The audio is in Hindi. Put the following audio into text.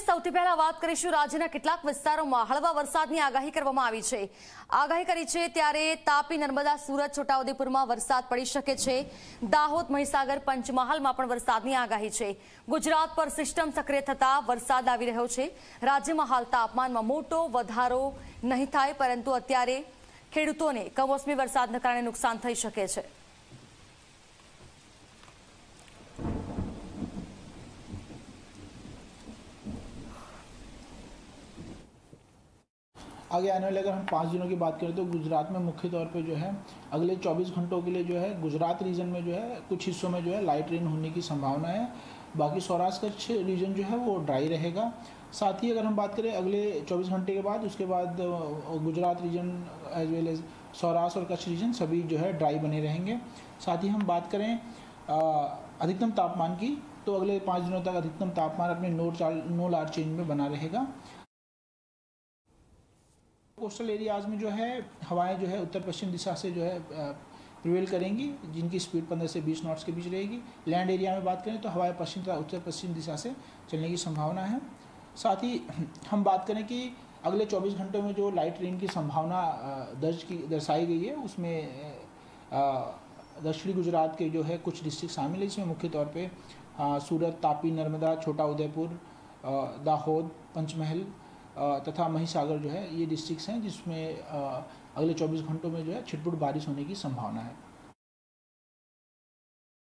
સૌથી પહેલા વાત કરીશું રાજ્યના કેટલાક વિસ્તારોમાં હળવા વરસાદની આગાહી કરવામાં આવી છે. આગાહી કરી છે ત્યારે તાપી, નર્મદા, સુરત, છોટાઉદેપુરમાં વરસાદ પડી શકે છે. દાહોદ, મહીસાગર, પંચમહાલમાં પણ વરસાદની આગાહી છે. ગુજરાત પર સિસ્ટમ સક્રિય થતા વરસાદ આવી રહ્યો છે. રાજ્યમાં હાલ તાપમાનમાં મોટો વધારો નહીં થાય, પરંતુ અત્યારે ખેડૂતોને કમોસમી વરસાદના કારણે નુકસાન થઈ શકે છે. आगे आने वाले अगर हम 5 दिनों की बात करें तो गुजरात में मुख्य तौर पे जो है अगले 24 घंटों के लिए जो है गुजरात रीजन में जो है कुछ हिस्सों में जो है लाइट रेन होने की संभावना है. बाकी सौराष्ट्र कच्छ रीजन जो है वो ड्राई रहेगा. साथ ही अगर हम बात करें अगले 24 घंटे के बाद उसके बाद Gujarat region as well as Saurashtra और कच्छ रीजन सभी जो है ड्राई बने रहेंगे. साथ ही हम बात करें अधिकतम तापमान की तो अगले 5 दिनों तक अधिकतम तापमान अपने नो लार्ज चेंज में बना रहेगा. कोस्टल एरियाज में जो है हवाएं जो है उत्तर पश्चिम दिशा से जो है प्रिवेल करेंगी, जिनकी स्पीड 15 से 20 नॉट्स के बीच रहेगी. लैंड एरिया में बात करें तो हवाएं पश्चिम तथा उत्तर पश्चिम दिशा से चलने की संभावना है. साथ ही हम बात करें कि अगले 24 घंटों में जो लाइट रेन की संभावना दर्शाई गई है उसमें दक्षिणी गुजरात के जो है कुछ डिस्ट्रिक्ट शामिल है, जिसमें मुख्य तौर पे सूरत, तापी, नर्मदा, छोटा उदयपुर, दाहोद, पंचमहल तथा महीसागर जो है ये डिस्ट्रिक्ट्स हैं जिसमें अगले 24 घंटों में जो है छिटपुट बारिश होने की संभावना है.